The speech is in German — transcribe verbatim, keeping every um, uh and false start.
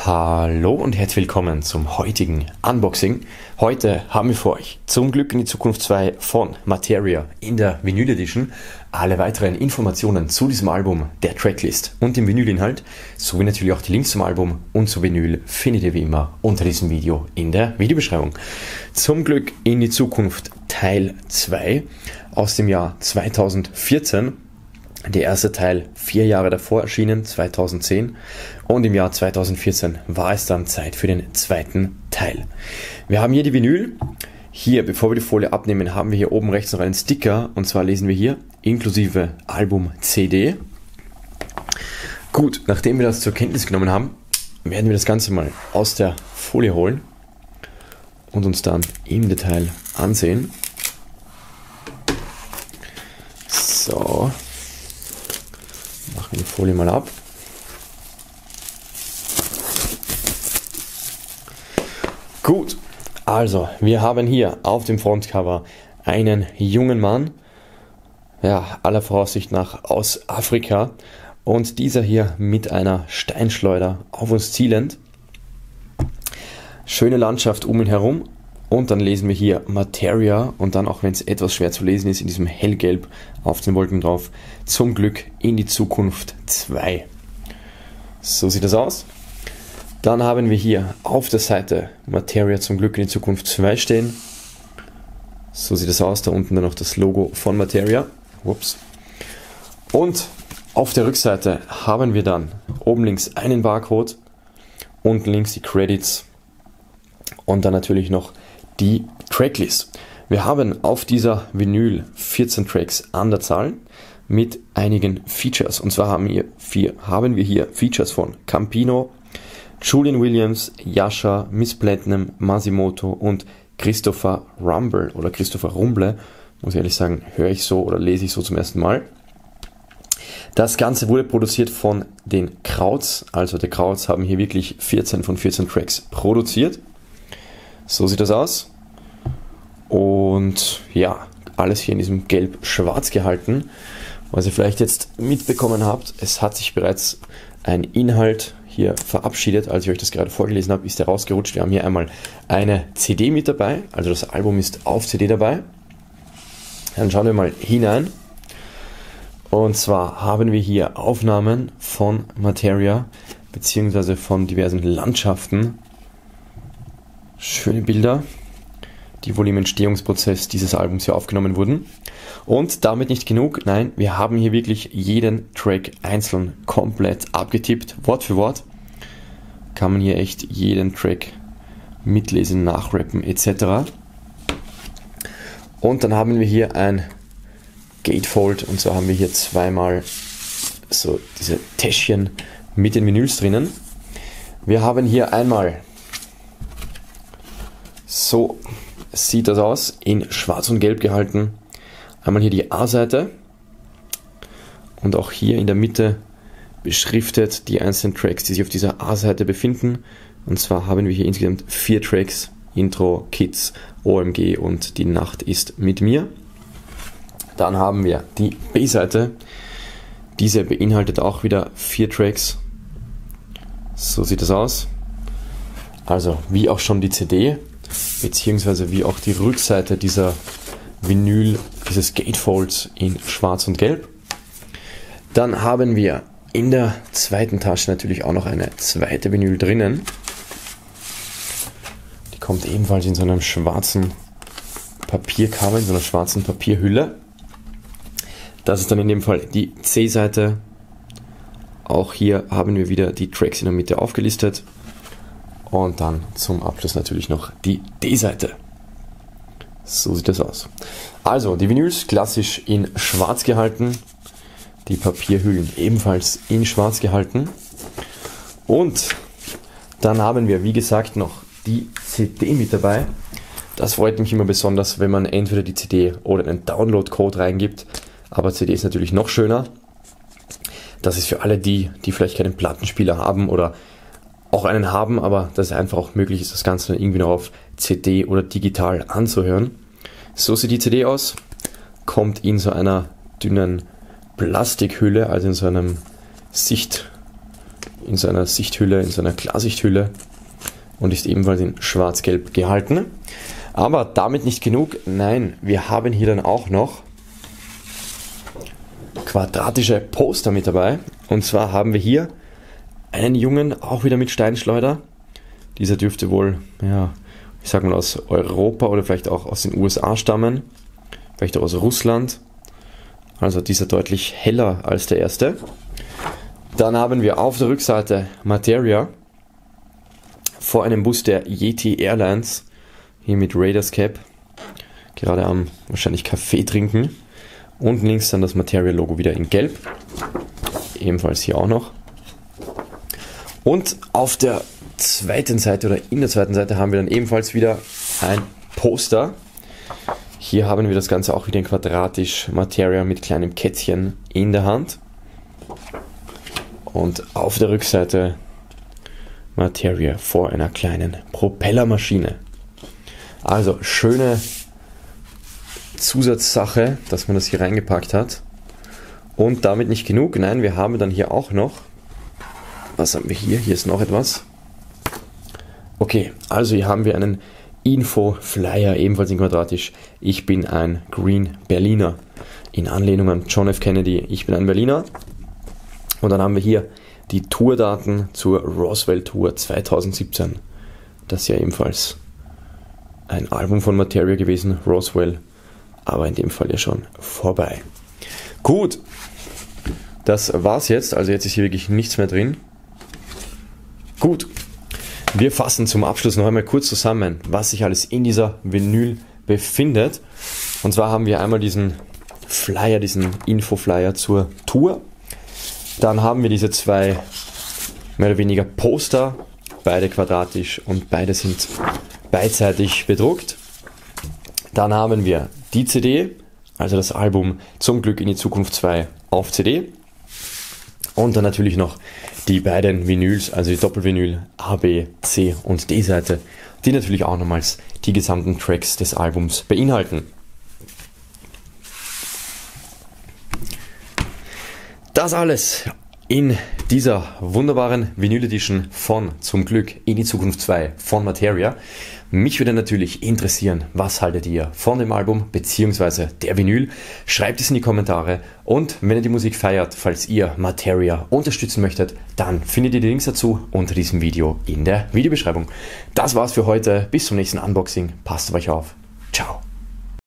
Hallo und herzlich willkommen zum heutigen Unboxing. Heute haben wir für euch Zum Glück in die Zukunft zwei von Materia in der Vinyl Edition. Alle weiteren Informationen zu diesem Album, der Tracklist und dem Vinylinhalt, sowie natürlich auch die Links zum Album und zur Vinyl findet ihr wie immer unter diesem Video in der Videobeschreibung. Zum Glück in die Zukunft Teil zwei aus dem Jahr zweitausendvierzehn. Der erste Teil vier Jahre davor erschienen, zweitausendzehn, und im Jahr zweitausendvierzehn war es dann Zeit für den zweiten Teil. Wir haben hier die Vinyl. Hier, bevor wir die Folie abnehmen, haben wir hier oben rechts noch einen Sticker, und zwar lesen wir hier inklusive Album-C D. Gut, nachdem wir das zur Kenntnis genommen haben, werden wir das Ganze mal aus der Folie holen und uns dann im Detail ansehen. So. Machen wir die Folie mal ab. Gut, also wir haben hier auf dem Frontcover einen jungen Mann, ja, aller Voraussicht nach aus Afrika, und dieser hier mit einer Steinschleuder auf uns zielend. Schöne Landschaft um ihn herum, und dann lesen wir hier Materia und dann, auch wenn es etwas schwer zu lesen ist, in diesem hellgelb auf den Wolken drauf, Zum Glück in die Zukunft zwei. So sieht das aus. Dann haben wir hier auf der Seite Materia Zum Glück in die Zukunft zwei stehen. So sieht das aus, da unten dann noch das Logo von Materia. Ups. Und auf der Rückseite haben wir dann oben links einen Barcode, unten links die Credits und dann natürlich noch die Tracklist. Wir haben auf dieser Vinyl vierzehn Tracks an der Zahl mit einigen Features. Und zwar haben wir, vier, haben wir hier Features von Campino, Julian Williams, Yasha, Miss Platinum, Masimoto und Christopher Rumble oder Christopher Rumble. Muss ich ehrlich sagen, höre ich so oder lese ich so zum ersten Mal. Das Ganze wurde produziert von den Krauts. Also die Krauts haben hier wirklich vierzehn von vierzehn Tracks produziert. So sieht das aus. Und ja, alles hier in diesem Gelb-Schwarz gehalten. Was ihr vielleicht jetzt mitbekommen habt, es hat sich bereits ein Inhalt hier verabschiedet. Als ich euch das gerade vorgelesen habe, ist der rausgerutscht. Wir haben hier einmal eine C D mit dabei. Also das Album ist auf C D dabei. Dann schauen wir mal hinein. Und zwar haben wir hier Aufnahmen von Materia beziehungsweise von diversen Landschaften. Schöne Bilder, die wohl im Entstehungsprozess dieses Albums hier aufgenommen wurden. Und damit nicht genug, nein, wir haben hier wirklich jeden Track einzeln komplett abgetippt, Wort für Wort. Kann man hier echt jeden Track mitlesen, nachrappen et cetera. Und dann haben wir hier ein Gatefold, und so haben wir hier zweimal so diese Täschchen mit den Vinyls drinnen. Wir haben hier einmal, so sieht das aus, in schwarz und gelb gehalten. Einmal hier die A-Seite und auch hier in der Mitte beschriftet die einzelnen Tracks, die sich auf dieser A-Seite befinden. Und zwar haben wir hier insgesamt vier Tracks: Intro, Kids, O M G und Die Nacht ist mit mir. Dann haben wir die B-Seite. Diese beinhaltet auch wieder vier Tracks. So sieht das aus. Also wie auch schon die C D, beziehungsweise wie auch die Rückseite dieser Vinyl, dieses Gatefolds in schwarz und gelb. Dann haben wir in der zweiten Tasche natürlich auch noch eine zweite Vinyl drinnen. Die kommt ebenfalls in so einem schwarzen Papiercover, in so einer schwarzen Papierhülle. Das ist dann in dem Fall die C-Seite. Auch hier haben wir wieder die Tracks in der Mitte aufgelistet. Und dann zum Abschluss natürlich noch die D-Seite. So sieht das aus. Also die Vinyls klassisch in schwarz gehalten. Die Papierhüllen ebenfalls in schwarz gehalten. Und dann haben wir, wie gesagt, noch die C D mit dabei. Das freut mich immer besonders, wenn man entweder die C D oder einen Download-Code reingibt. Aber C D ist natürlich noch schöner. Das ist für alle die, die vielleicht keinen Plattenspieler haben oder auch einen haben, aber dass es einfach auch möglich ist, das Ganze irgendwie noch auf C D oder digital anzuhören. So sieht die C D aus. Kommt in so einer dünnen Plastikhülle, also in so einem Sicht, in seiner Sichthülle, in seiner Klarsichthülle und ist ebenfalls in schwarz-gelb gehalten. Aber damit nicht genug, nein, wir haben hier dann auch noch quadratische Poster mit dabei. Und zwar haben wir hier einen Jungen, auch wieder mit Steinschleuder. Dieser dürfte wohl, ja, ich sag mal aus Europa oder vielleicht auch aus den U S A stammen. Vielleicht auch aus Russland. Also dieser deutlich heller als der erste. Dann haben wir auf der Rückseite Materia vor einem Bus der Yeti Airlines. Hier mit Raiders Cap. Gerade am wahrscheinlich Kaffee trinken. Und links dann das Materia-Logo wieder in Gelb. Ebenfalls hier auch noch. Und auf der zweiten Seite oder in der zweiten Seite haben wir dann ebenfalls wieder ein Poster. Hier haben wir das Ganze auch wieder in quadratisch, Materia mit kleinem Kettchen in der Hand. Und auf der Rückseite Materia vor einer kleinen Propellermaschine. Also schöne Zusatzsache, dass man das hier reingepackt hat. Und damit nicht genug, nein, wir haben dann hier auch noch, was haben wir hier? Hier ist noch etwas. Okay, also hier haben wir einen Info-Flyer, ebenfalls in quadratisch. Ich bin ein Green Berliner. In Anlehnung an John F. Kennedy, ich bin ein Berliner. Und dann haben wir hier die Tourdaten zur Roswell Tour zweitausendsiebzehn. Das ist ja ebenfalls ein Album von Materia gewesen, Roswell. Aber in dem Fall ja schon vorbei. Gut, das war's jetzt. Also jetzt ist hier wirklich nichts mehr drin. Gut, wir fassen zum Abschluss noch einmal kurz zusammen, was sich alles in dieser Vinyl befindet. Und zwar haben wir einmal diesen Flyer, diesen Info-Flyer zur Tour. Dann haben wir diese zwei mehr oder weniger Poster, beide quadratisch und beide sind beidseitig bedruckt. Dann haben wir die C D, also das Album Zum Glück in die Zukunft zwei auf C D. Und dann natürlich noch die beiden Vinyls, also die Doppelvinyl A, B, C und D-Seite, die natürlich auch nochmals die gesamten Tracks des Albums beinhalten. Das alles in dieser wunderbaren Vinyl Edition von Zum Glück in die Zukunft zwei von Materia. Mich würde natürlich interessieren, was haltet ihr von dem Album bzw. der Vinyl? Schreibt es in die Kommentare und wenn ihr die Musik feiert, falls ihr Materia unterstützen möchtet, dann findet ihr die Links dazu unter diesem Video in der Videobeschreibung. Das war's für heute, bis zum nächsten Unboxing, passt auf euch auf, ciao!